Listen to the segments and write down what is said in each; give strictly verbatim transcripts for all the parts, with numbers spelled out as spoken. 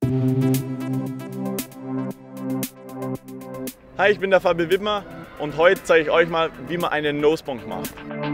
Hi, ich bin der Fabi Wittmer und heute zeige ich euch mal, wie man einen Nosebonk macht.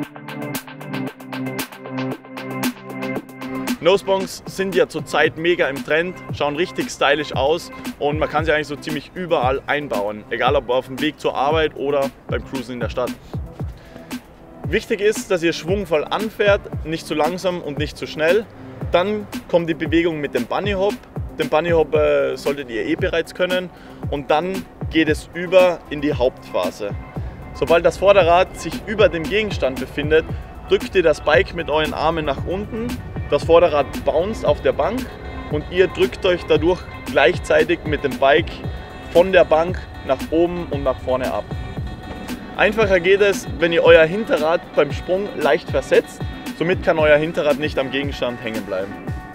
Nosebonks sind ja zurzeit mega im Trend, schauen richtig stylisch aus und man kann sie eigentlich so ziemlich überall einbauen, egal ob auf dem Weg zur Arbeit oder beim Cruisen in der Stadt. Wichtig ist, dass ihr schwungvoll anfährt, nicht zu langsam und nicht zu schnell. Dann kommt die Bewegung mit dem Bunny Hop. Den Bunny Hop äh, solltet ihr eh bereits können und dann geht es über in die Hauptphase. Sobald das Vorderrad sich über dem Gegenstand befindet, drückt ihr das Bike mit euren Armen nach unten. Das Vorderrad bounced auf der Bank und ihr drückt euch dadurch gleichzeitig mit dem Bike von der Bank nach oben und nach vorne ab. Einfacher geht es, wenn ihr euer Hinterrad beim Sprung leicht versetzt, somit kann euer Hinterrad nicht am Gegenstand hängen bleiben.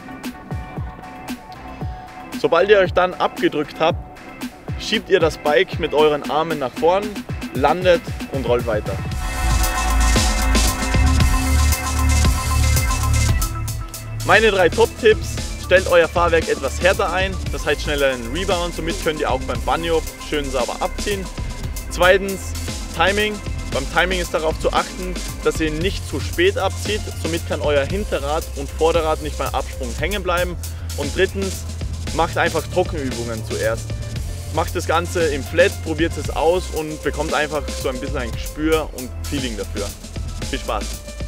Sobald ihr euch dann abgedrückt habt, schiebt ihr das Bike mit euren Armen nach vorn, landet und rollt weiter. Meine drei Top-Tipps: Stellt euer Fahrwerk etwas härter ein, das heißt schneller einen Rebound, somit könnt ihr auch beim Bunny Hop schön sauber abziehen. Zweitens, Timing. Beim Timing ist darauf zu achten, dass ihr nicht zu spät abzieht, somit kann euer Hinterrad und Vorderrad nicht beim Absprung hängen bleiben. Und drittens, macht einfach Trockenübungen zuerst. Macht das Ganze im Flat, probiert es aus und bekommt einfach so ein bisschen ein Gespür und Feeling dafür. Viel Spaß!